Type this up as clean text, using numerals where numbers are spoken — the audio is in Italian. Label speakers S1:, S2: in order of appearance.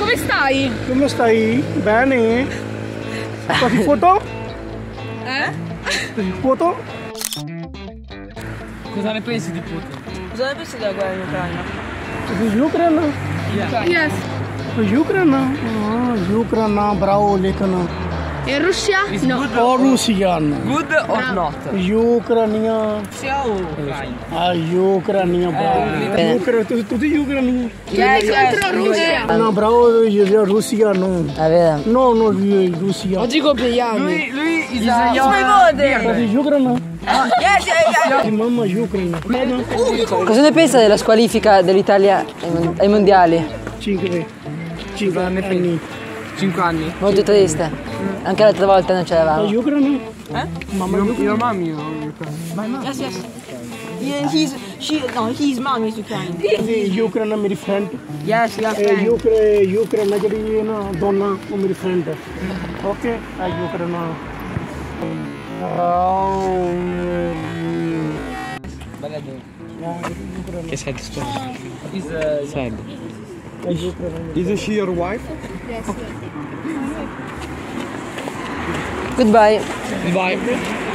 S1: Dove stai?
S2: Come stai? Bene? Qualche foto? Foto?
S3: Cosa ne pensi di Putin?
S4: Cosa ne pensi della guerra in Ucraina?
S2: Ucraina?
S1: Yes.
S2: Ucraina? Ucraina, bravo, लेकिन
S1: In Russia? No.
S2: और Russian
S3: Good or not?
S2: Ucraina.
S3: Sia o Ucraina?
S2: Ucraina, bravo. Ucraina, tu sei Ucraina?
S1: Tutti contro Russia.
S2: No, bravo, Russia, no.
S4: È vero.
S2: No, no, Russia.
S1: Oggi compleanno.
S3: Lui
S4: It's my birthday!
S2: Ucraina?
S4: Yes.
S2: Mamma, Ucraina.
S4: Cosa ne pensa della squalifica dell'Italia ai mondiali?
S2: 5 anni.
S3: 5 anni.
S4: Molto triste. Anche l'altra volta non c'eravamo.
S2: Ucraina?
S3: Your mommy.
S4: Yes, yes. Yeah, his mom is Ukrainian.
S2: Ucraina मेरी friend
S4: Yes, yes.
S2: Ukraine ਜਿਹੜੀ ਨਾ ਦੋਨਾਂ ਉਹ ਮੇਰੀ friend ਹੈ okay ਆ Ukraine
S3: Che sad story. Is sad.
S2: Is she your wife?
S1: Yes.
S4: Goodbye.
S3: Bye.